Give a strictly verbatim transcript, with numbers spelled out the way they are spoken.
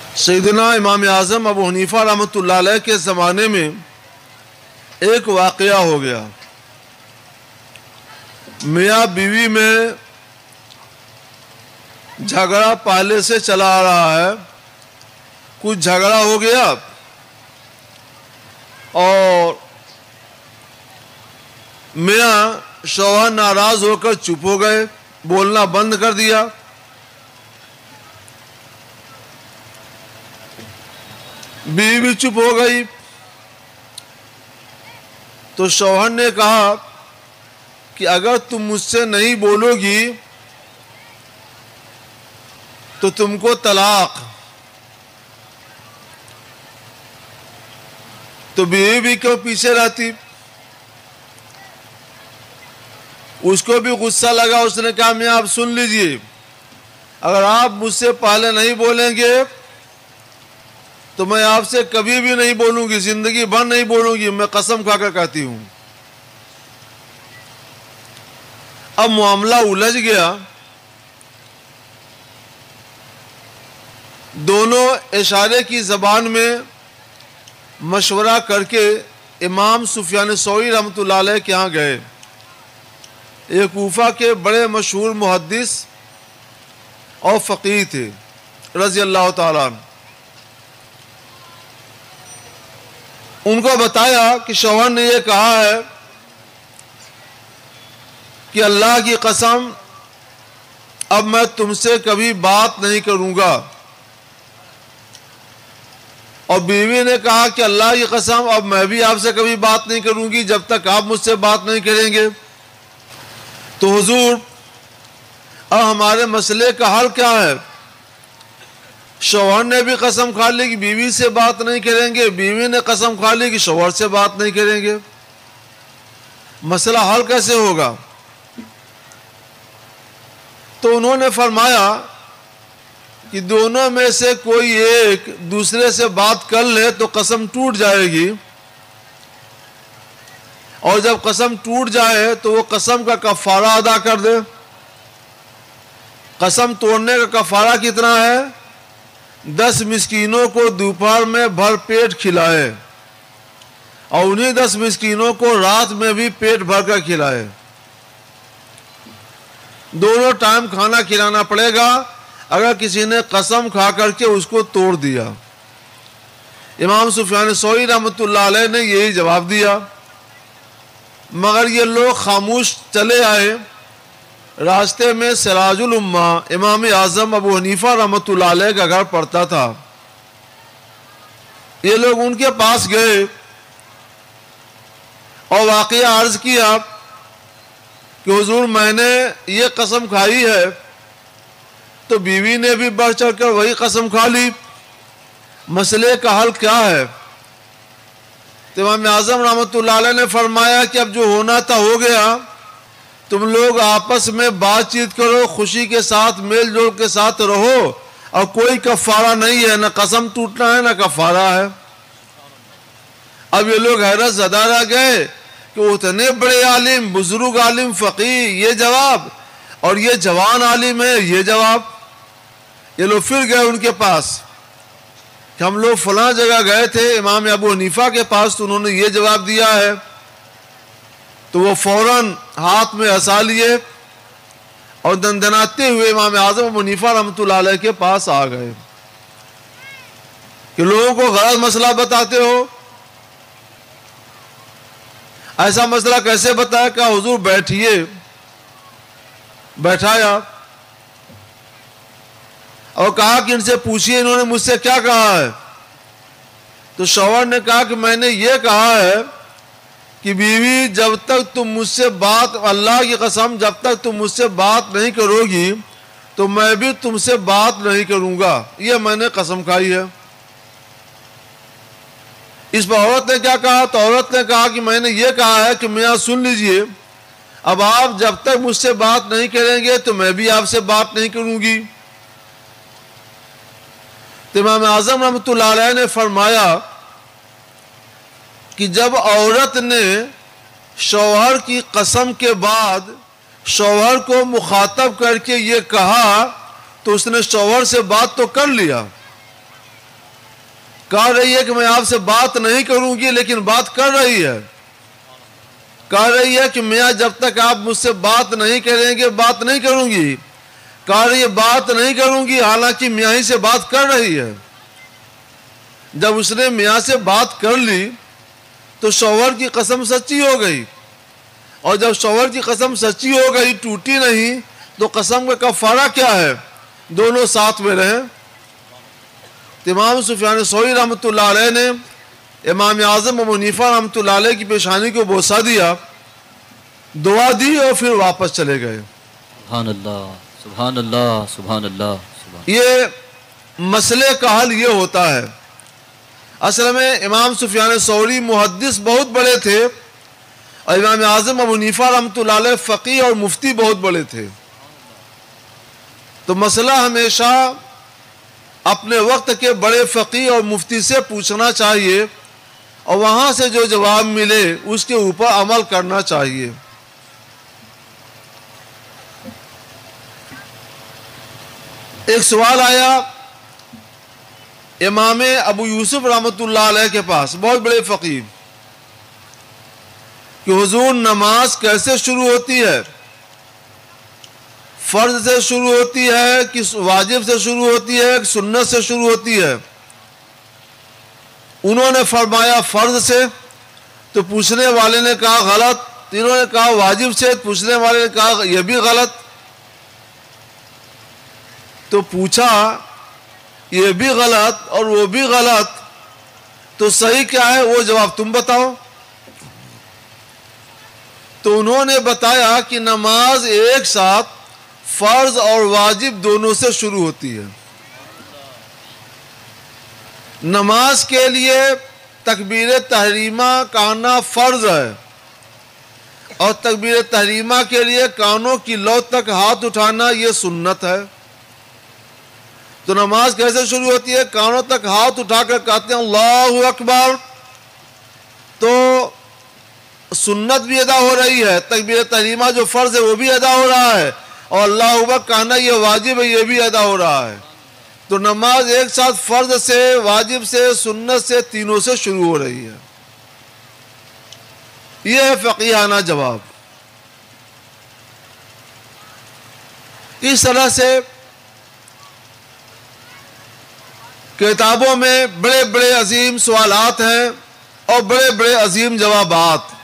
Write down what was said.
سیدنا امام اعظم ابو حنیفہ رحمۃ اللہ علیہ کے زمانے میں ایک واقعہ ہو گیا. میاں بیوی میں جھگڑا پہلے سے چلا آ رہا ہے. کچھ جھگڑا ہو گیا اور میاں شوہر ناراض ہو کر چپ ہو گئے, بولنا بند کر دیا. بیوی بھی چپ ہو گئی. تو شوہر نے کہا کہ اگر تم مجھ سے نہیں بولو گی تو تم کو طلاق. تو بیوی بھی کیوں پیچھے رہتی؟ اس کو بھی غصہ لگا. اس نے کہا میاں آپ سن لیجئے, اگر آپ مجھ سے پہلے نہیں بولیں گے تو میں آپ سے کبھی بھی نہیں بولوں گی, زندگی بھر نہیں بولوں گی, میں قسم کھا کر کہتی ہوں. اب معاملہ الجھ گیا. دونوں اشارے کی زبان میں مشورہ کر کے امام سفیان ثوری رحمۃ اللہ علیہ کے ہاں گئے. یہ کوفہ کے بڑے مشہور محدث اور فقیہ تھے رضی اللہ تعالیٰ عنہ. ان کو بتایا کہ شوہر نے یہ کہا ہے کہ اللہ کی قسم اب میں تم سے کبھی بات نہیں کروں گا. اور بیوی نے کہا کہ اللہ کی قسم اب میں بھی آپ سے کبھی بات نہیں کروں گی جب تک آپ مجھ سے بات نہیں کریں گے. تو حضور اب ہمارے مسئلے کا حل کیا ہے؟ شوہر نے بھی قسم کھا لی کہ بیوی سے بات نہیں کریں گے, بیوی نے قسم کھا لی کہ شوہر سے بات نہیں کریں گے. مسئلہ حل کیسے ہوگا؟ تو انہوں نے فرمایا کہ دونوں میں سے کوئی ایک دوسرے سے بات کر لے تو قسم ٹوٹ جائے گی, اور جب قسم ٹوٹ جائے تو وہ قسم کا کفارہ ادا کر دے. قسم توڑنے کا کفارہ کتنا ہے؟ دس مسکینوں کو دوپہر میں بھر پیٹ کھلائے, اور انہی دس مسکینوں کو رات میں بھی پیٹ بھر کر کھلائے. دونوں ٹائم کھانا کھلانا پڑے گا اگر کسی نے قسم کھا کر کے اس کو توڑ دیا. امام سفیان ثوری رحمۃ اللہ علیہ نے یہی جواب دیا, مگر یہ لوگ خاموش چلے آئے. راستے میں سراج الامہ امام اعظم ابو حنیفہ رحمۃ اللہ علیہ کا گھر پڑتا تھا. یہ لوگ ان کے پاس گئے اور واقعہ عرض کیا کہ حضور میں نے یہ قسم کھائی ہے. تو بیوی نے بھی بڑھ چڑھ کر وہی قسم کھا لی. مسئلے کا حل کیا ہے؟ تو امام اعظم رحمۃ اللہ علیہ نے فرمایا کہ اب جو ہونا تھا ہو گیا, تم لوگ آپس میں بات چیت کرو, خوشی کے ساتھ میل جول کے ساتھ رہو, اور کوئی کفارہ نہیں ہے, نہ قسم ٹوٹنا ہے نہ کفارہ ہے. اب یہ لوگ حیرت زدہ رہ گئے کہ اتنے بڑے عالم, بزرگ عالم, فقیہ, یہ جواب, اور یہ جوان عالم ہے یہ جواب. یہ لوگ پھر گئے ان کے پاس کہ ہم لوگ فلاں جگہ گئے تھے امام ابو حنیفہ کے پاس, تو انہوں نے یہ جواب دیا ہے. تو وہ فوراً ہاتھ میں عصا لیے اور دندناتے ہوئے امام اعظم ابو حنیفہ رحمۃ اللہ علیہ کے پاس آ گئے کہ لوگوں کو غلط مسئلہ بتاتے ہو. ایسا مسئلہ کیسے بتایا؟ کہ حضور بیٹھیے. بیٹھایا اور کہا کہ ان سے پوچھیے انہوں نے مجھ سے کیا کہا ہے. تو شوہر نے کہا کہ میں نے یہ کہا ہے کہ بیوی جب تک تم مجھ سے بات, اللہ کی قسم جب تک تم مجھ سے بات نہیں کرو گی تو میں بھی تم سے بات نہیں کروں گا, یہ میں نے قسم کھائی ہے. اس پر عورت نے کیا کہا؟ تو عورت نے کہا کہ میں نے یہ کہا ہے کہ میاں سن لیجئے, اب آپ جب تک مجھ سے بات نہیں کریں گے تو میں بھی آپ سے بات نہیں کروں گی. تو امام اعظم رحمۃ اللہ علیہ نے فرمایا کہ جب عورت نے شوہر کی قسم کے بعد شوہر کو مخاطب کر کے یہ کہا تو اس نے شوہر سے بات تو کر لیا, کہہ رہی ہے کہ میں آپ سے بات نہیں کروں گی لیکن بات کر رہی ہے. کہہ رہی ہے کہ میاں جب تک آپ مجھ سے بات نہیں کریں گے بات نہیں کروں گی. کہہ رہی ہے بات نہیں کروں گی حالانکہ میاں ہی سے بات کر رہی ہے. جب اس نے میاں سے بات کر لی تو شوہر کی قسم سچی ہو گئی, اور جب شوہر کی قسم سچی ہو گئی ٹوٹی نہیں تو قسم کا کفارہ کیا ہے؟ دونوں ساتھ میں رہیں. امام سفیان ثوری رحمۃ اللہ علیہ نے امام اعظم ابو حنیفہ رحمۃ اللہ علیہ کی پیشانی کو بوسہ دیا, دعا دی اور پھر واپس چلے گئے. سبحان اللہ سبحان اللہ سبحان اللہ سبحان. یہ مسئلے کا حل یہ ہوتا ہے. اصل میں امام سفیان ثوری محدث بہت بڑے تھے اور امام اعظم ابو حنیفہ رحمۃ اللہ علیہ فقیہ اور مفتی بہت بڑے تھے. تو مسئلہ ہمیشہ اپنے وقت کے بڑے فقیہ اور مفتی سے پوچھنا چاہیے اور وہاں سے جو جواب ملے اس کے اوپر عمل کرنا چاہیے. ایک سوال آیا امام ابو یوسف رحمۃ اللہ علیہ کے پاس, بہت بڑے فقیہ, کہ حضور نماز کیسے شروع ہوتی ہے؟ فرض سے شروع ہوتی ہے کہ واجب سے شروع ہوتی ہے کہ سنت سے شروع ہوتی ہے؟ انہوں نے فرمایا فرض سے. تو پوچھنے والے نے کہا غلط. انہوں نے کہا واجب سے. پوچھنے والے نے کہا یہ بھی غلط. تو پوچھا یہ بھی غلط اور وہ بھی غلط, تو صحیح کیا ہے وہ جواب تم بتاؤ. تو انہوں نے بتایا کہ نماز ایک ساتھ فرض اور واجب دونوں سے شروع ہوتی ہے. نماز کے لیے تکبیر تحریمہ کہنا فرض ہے اور تکبیر تحریمہ کے لیے کانوں کی لو تک ہاتھ اٹھانا یہ سنت ہے. تو نماز کیسے شروع ہوتی ہے؟ کانوں تک ہاتھ اٹھا کر کہتے ہیں اللہ اکبر, تو سنت بھی ادا ہو رہی ہے, تکبیر تحریمہ جو فرض ہے وہ بھی ادا ہو رہا ہے, اور اللہ اکبر کہنا یہ واجب ہے یہ بھی ادا ہو رہا ہے. تو نماز ایک ساتھ فرض سے, واجب سے, سنت سے, تینوں سے شروع ہو رہی ہے. یہ ہے فقیہانہ جواب. اس طرح سے کتابوں میں بڑے بڑے عظیم سوالات ہیں اور بڑے بڑے عظیم جوابات.